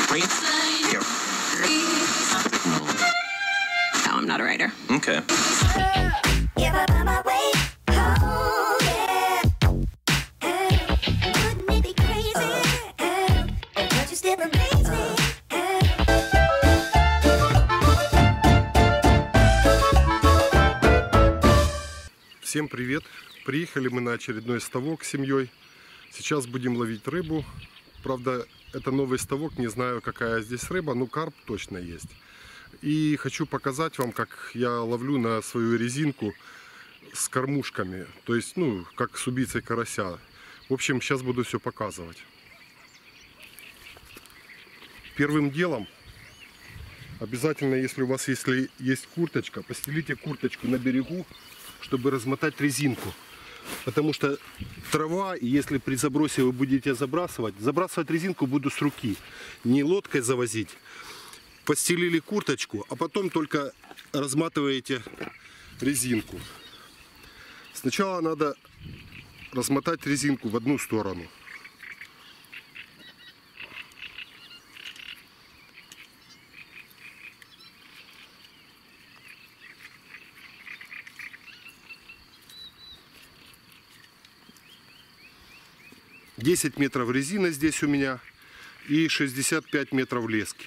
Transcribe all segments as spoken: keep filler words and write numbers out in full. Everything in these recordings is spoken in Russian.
No, I'm not a writer. Okay. Всем привет! Приехали мы на очередной ставок с семьей. Сейчас будем ловить рыбу. Правда, это новый ставок, не знаю, какая здесь рыба, но карп точно есть. И хочу показать вам, как я ловлю на свою резинку с кормушками. То есть, ну, как с убийцей карася. В общем, сейчас буду все показывать. Первым делом, обязательно, если у вас если есть курточка, постелите курточку на берегу, чтобы размотать резинку. Потому что трава, и если при забросе вы будете забрасывать, забрасывать резинку буду с руки, не лодкой завозить. Постелили курточку, а потом только разматываете резинку. Сначала надо размотать резинку в одну сторону. десять метров резины здесь у меня и шестьдесят пять метров лески.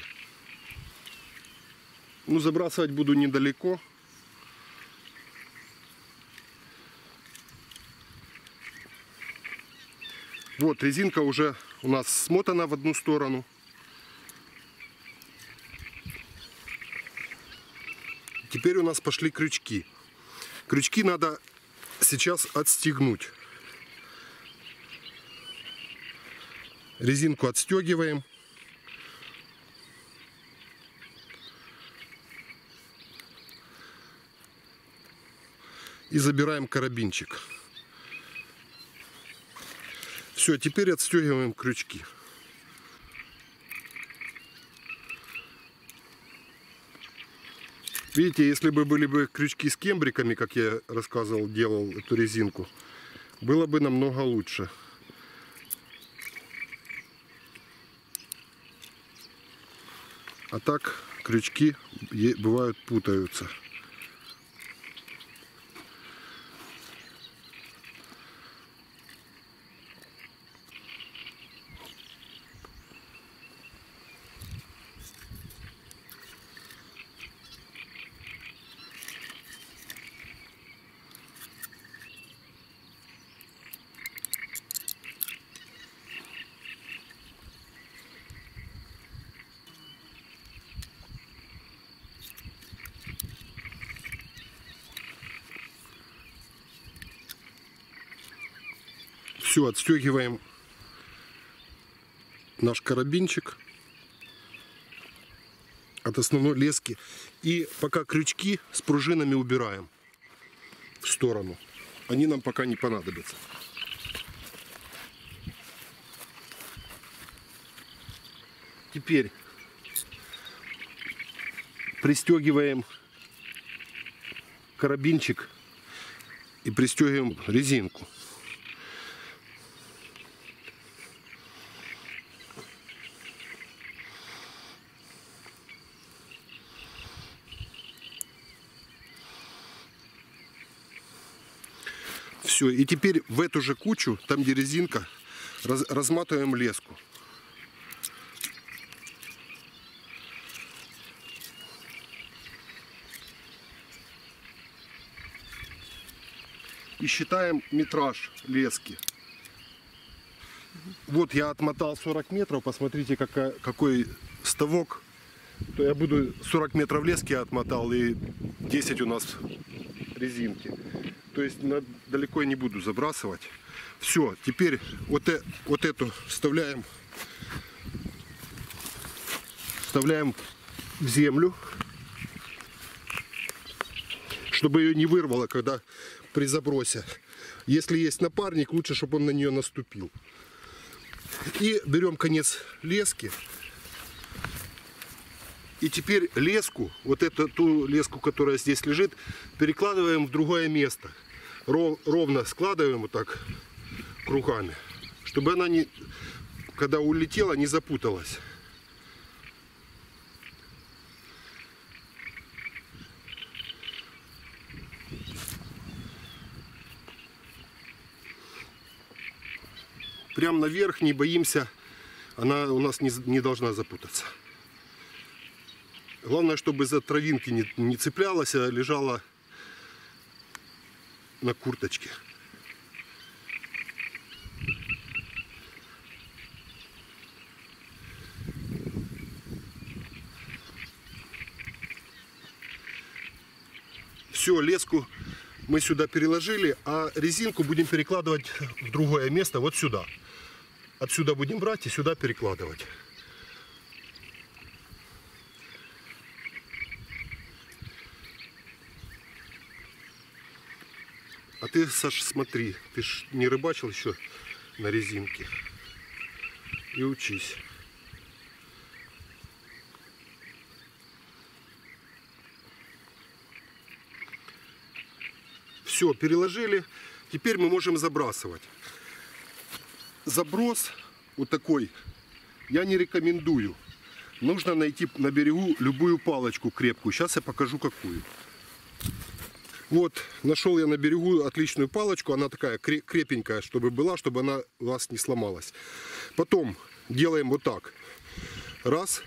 Ну, забрасывать буду недалеко. Вот, резинка уже у нас смотана в одну сторону. Теперь у нас пошли крючки. Крючки надо сейчас отстегнуть. Резинку отстегиваем. И забираем карабинчик. Все, теперь отстегиваем крючки. Видите, если бы были бы крючки с кембриками, как я рассказывал, делал эту резинку, было бы намного лучше. А так крючки бывают путаются. Все, отстегиваем наш карабинчик от основной лески. И пока крючки с пружинами убираем в сторону. Они нам пока не понадобятся. Теперь пристегиваем карабинчик и пристегиваем резинку. Все, и теперь в эту же кучу, там где резинка, раз, разматываем леску. И считаем метраж лески. Вот я отмотал сорок метров, посмотрите, какая, какой ставок. То я буду сорок метров лески отмотал и десять у нас резинки. То есть далеко я не буду забрасывать. Все, теперь вот, э, вот эту вставляем, вставляем в землю, чтобы ее не вырвало, когда при забросе. Если есть напарник, лучше, чтобы он на нее наступил. И берем конец лески. И теперь леску, вот эту ту леску, которая здесь лежит, перекладываем в другое место. Ров, ровно складываем вот так кругами, чтобы она, не, когда улетела, не запуталась. прям наверх, не боимся, она у нас не, не должна запутаться. Главное, чтобы за травинки не, не цеплялась, а лежала на курточке. Все, леску мы сюда переложили, а резинку будем перекладывать в другое место, вот сюда. Отсюда будем брать и сюда перекладывать. А ты, Саш, смотри, ты ж не рыбачил еще на резинке. И учись. Все, переложили. Теперь мы можем забрасывать. Заброс вот такой я не рекомендую. Нужно найти на берегу любую палочку крепкую. Сейчас я покажу какую. Вот, нашел я на берегу отличную палочку. Она такая крепенькая, чтобы была, чтобы она у вас не сломалась. Потом делаем вот так. Раз.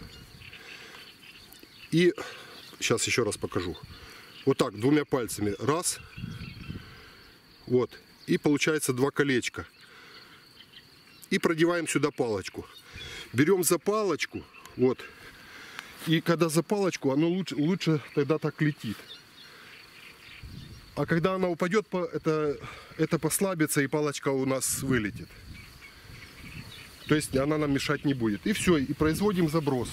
И сейчас еще раз покажу. Вот так, двумя пальцами. Раз. Вот. И получается два колечка. И продеваем сюда палочку. Берем за палочку. Вот. И когда за палочку, оно лучше, лучше тогда так летит. А когда она упадет, это, это послабится, и палочка у нас вылетит. То есть она нам мешать не будет. И все, и производим заброс.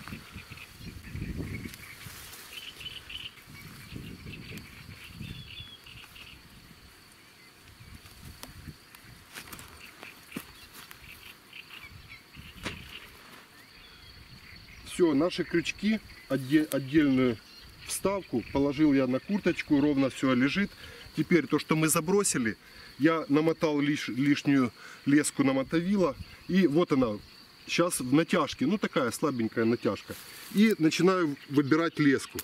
Все, наши крючки, отдельную вставку положил я на курточку, ровно все лежит. Теперь то, что мы забросили, я намотал лиш, лишнюю леску на мотовила. И вот она, сейчас в натяжке, ну такая слабенькая натяжка. И начинаю выбирать леску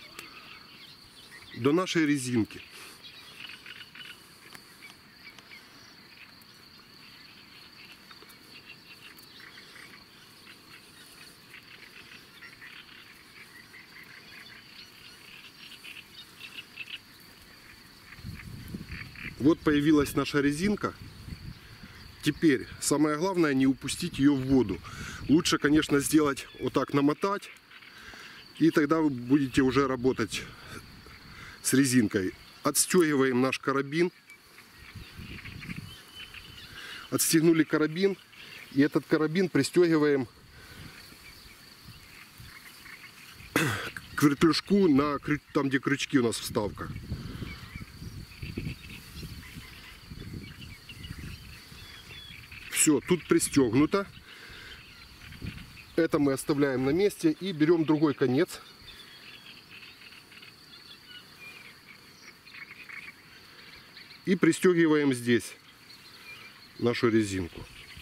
до нашей резинки. Вот появилась наша резинка. Теперь самое главное не упустить ее в воду. Лучше, конечно, сделать вот так, намотать. И тогда вы будете уже работать с резинкой. Отстегиваем наш карабин. Отстегнули карабин. И этот карабин пристегиваем к вертлюжку, на, там где крючки у нас вставка. Все, тут пристегнуто. Это мы оставляем на месте и берем другой конец. И пристегиваем здесь нашу резинку.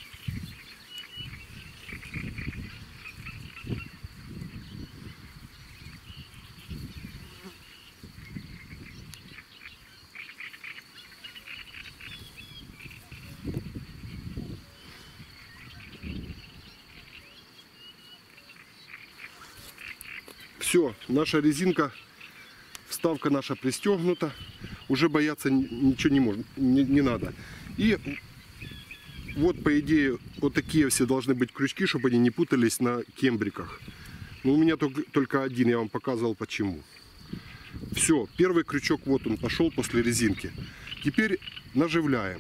Все, наша резинка, вставка наша пристегнута. Уже бояться ничего не можно, не, не надо. И вот, по идее, вот такие все должны быть крючки, чтобы они не путались на кембриках. Но у меня только, только один, я вам показывал почему. Все, первый крючок вот он пошел после резинки. Теперь наживляем.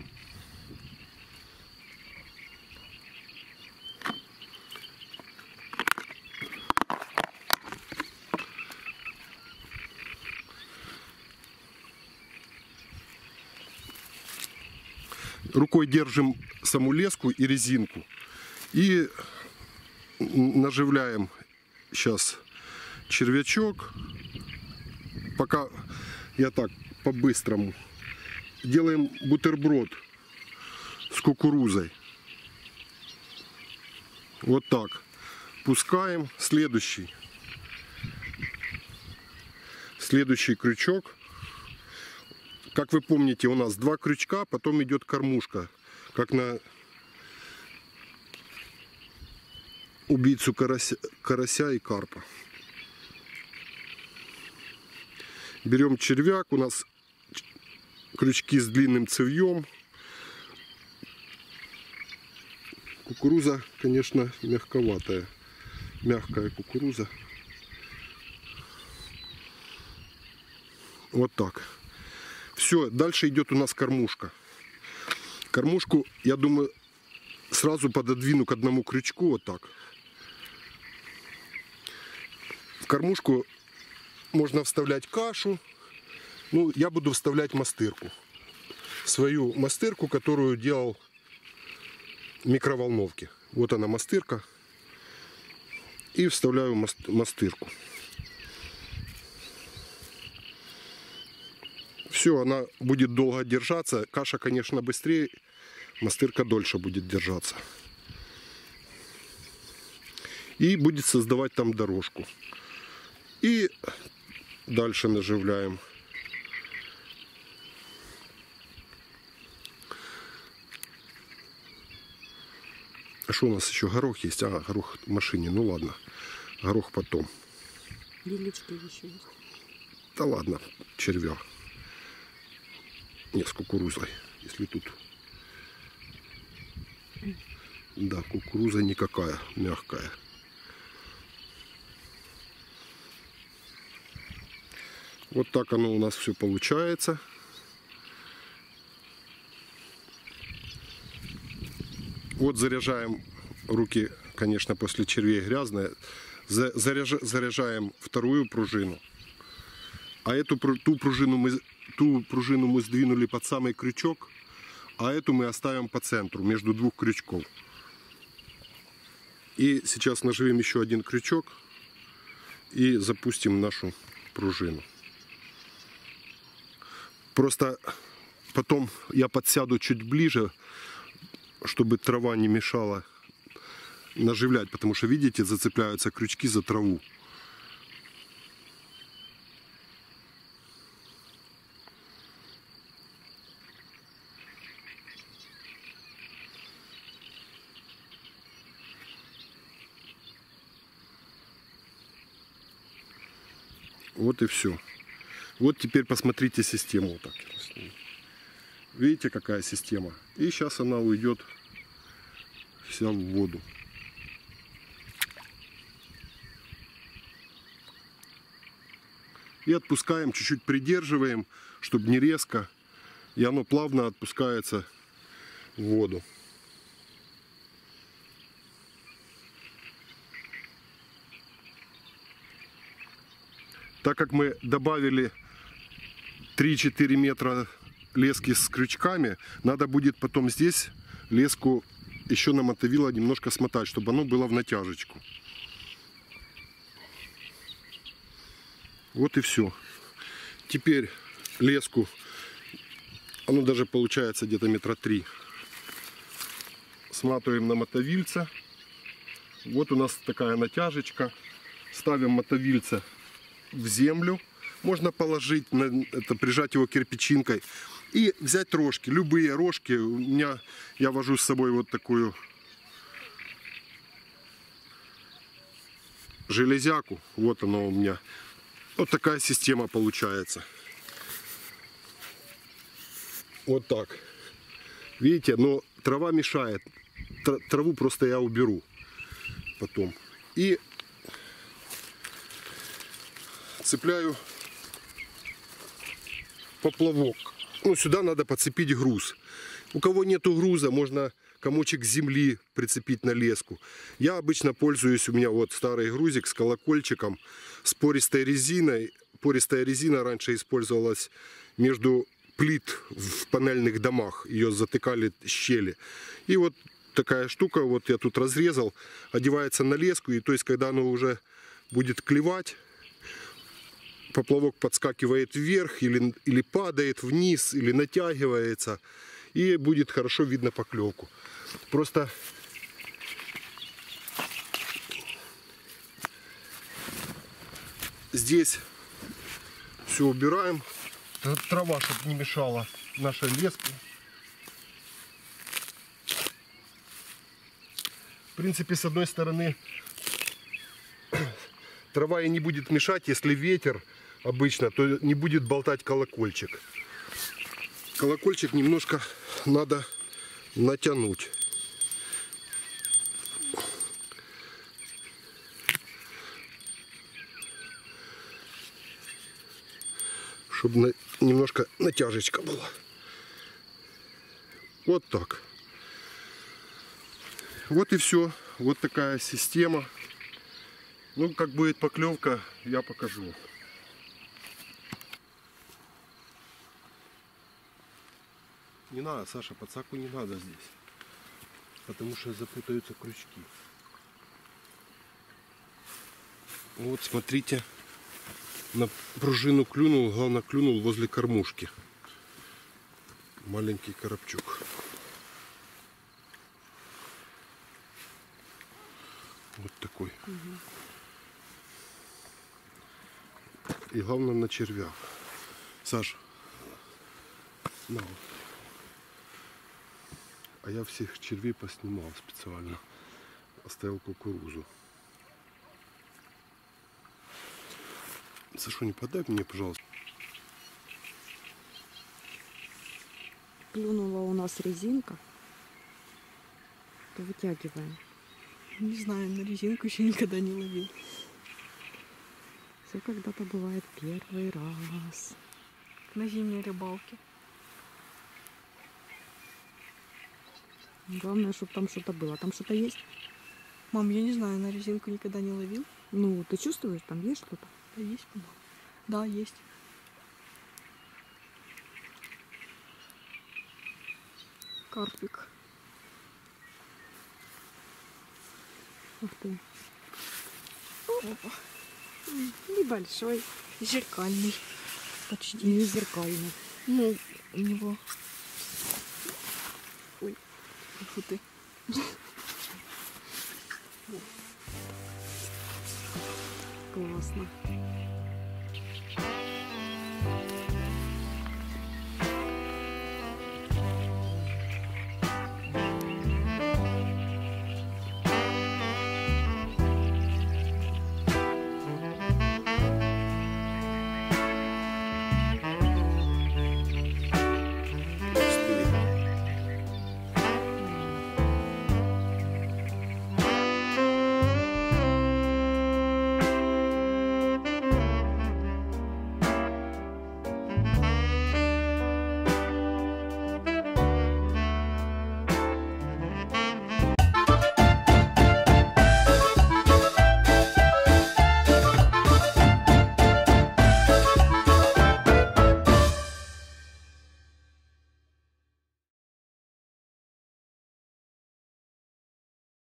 Рукой держим саму леску и резинку. И наживляем сейчас червячок. Пока я так по-быстрому. Делаем бутерброд с кукурузой. Вот так. Пускаем. Следующий. Следующий крючок. Как вы помните, у нас два крючка, потом идет кормушка, как на убийцу карася, карася и карпа. Берем червяк, у нас крючки с длинным цевьем. Кукуруза, конечно, мягковатая, мягкая кукуруза. Вот так. Все, дальше идет у нас кормушка. Кормушку, я думаю, сразу пододвину к одному крючку, вот так. В кормушку можно вставлять кашу. Ну, я буду вставлять мастырку. Свою мастырку, которую делал в микроволновке. Вот она мастырка. И вставляю мастырку. Все, она будет долго держаться. Каша, конечно, быстрее. Мастырка дольше будет держаться. И будет создавать там дорожку. И дальше наживляем. А что у нас еще? Горох есть? А, горох в машине. Ну ладно. Горох потом. Яички еще есть. Да ладно, червя. Не, с кукурузой. Если тут... Да, кукуруза никакая, мягкая. Вот так оно у нас все получается. Вот заряжаем руки, конечно, после червей грязные. Заряжаем вторую пружину. А эту ту пружину мы, ту пружину мы сдвинули под самый крючок, а эту мы оставим по центру, между двух крючков. И сейчас наживем еще один крючок и запустим нашу пружину. Просто потом я подсяду чуть ближе, чтобы трава не мешала наживлять, потому что, видите, зацепляются крючки за траву. Вот и все. Вот теперь посмотрите систему. Вот так. Видите, какая система? И сейчас она уйдет вся в воду. И отпускаем, чуть-чуть придерживаем, чтобы не резко. И оно плавно отпускается в воду. Так как мы добавили три-четыре метра лески с крючками, надо будет потом здесь леску еще на мотовило немножко смотать, чтобы оно было в натяжечку. Вот и все. Теперь леску, оно даже получается где-то метра три, сматываем на мотовильце. Вот у нас такая натяжечка. Ставим мотовильце в землю. Можно положить, на это, прижать его кирпичинкой. И взять рожки, любые рожки. У меня, я вожу с собой вот такую железяку. Вот она у меня. Вот такая система получается. Вот так. Видите, но трава мешает. Траву просто я уберу потом. И цепляю поплавок. Ну, сюда надо подцепить груз. У кого нету груза, можно комочек земли прицепить на леску. Я обычно пользуюсь, у меня вот старый грузик с колокольчиком, с пористой резиной. Пористая резина раньше использовалась между плит в панельных домах. Ее затыкали щели. И вот такая штука, вот я тут разрезал, одевается на леску. И то есть, когда оно уже будет клевать, поплавок подскакивает вверх или, или падает вниз, или натягивается. И будет хорошо видно поклевку. Просто здесь все убираем. Трава, чтобы не мешала нашей леске. принципе, с одной стороны, трава и не будет мешать, если ветер обычно, то не будет болтать колокольчик. Колокольчик немножко надо натянуть. Чтобы на, немножко натяжечка была. Вот так. Вот и все. Вот такая система. Ну, как будет поклевка, я покажу. Не надо, Саша, подсаку не надо здесь. Потому что запутаются крючки. Вот, смотрите. На пружину клюнул, главное клюнул возле кормушки. Маленький коробчук. Вот такой. Угу. И главное на червя. Саш, на вот. А я всех червей поснимал специально. Оставил кукурузу. Сашу, не подай мне, пожалуйста. Клюнула у нас резинка. То вытягиваем. Не знаю, на резинку еще никогда не ловил. Все когда-то бывает первый раз. На зимней рыбалке. Главное, чтобы там что-то было. Там что-то есть? Мам, я не знаю, на резинку никогда не ловил. Ну, ты чувствуешь, там есть что-то? Да есть, по-моему. Да, есть. Карпик. Ух ты. Опа. Небольшой. Зеркальный. Почти. Не зеркальный. Ну, у него... Ой, фу ты. Классно.